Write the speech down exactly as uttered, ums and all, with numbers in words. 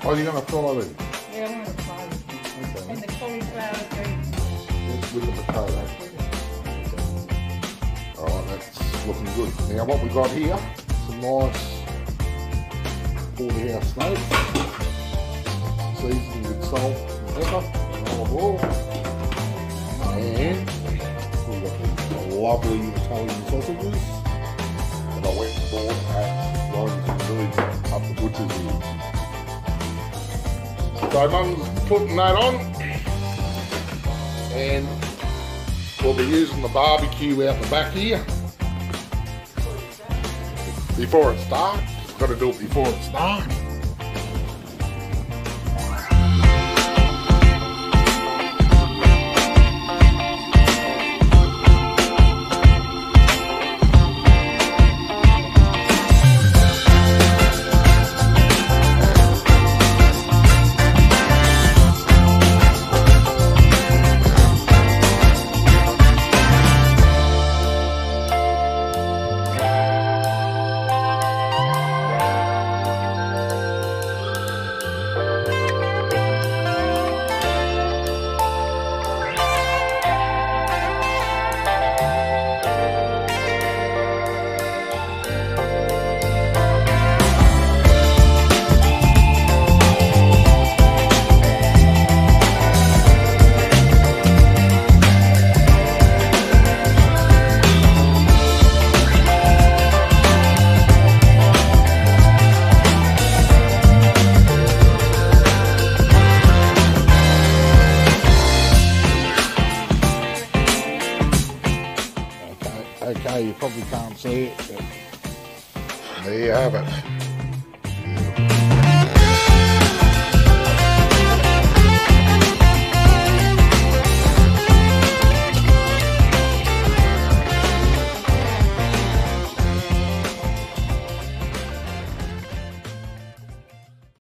Oh, you're going to fry these? Yeah, I'm going to fry them. Okay. And the cauliflower greens. With the potato. Alright, that's looking good. Now what we've got here, some nice porterhouse steak, seasoned with salt and pepper and olive oil, and we've got these lovely Italian sausages that I went and bought at Wellington Village up the butcher's here. So Mum's putting that on, and we'll be using the barbecue out the back here before it's dark. We've got to do it before it's dark. Okay, you probably can't see it, but there you have it.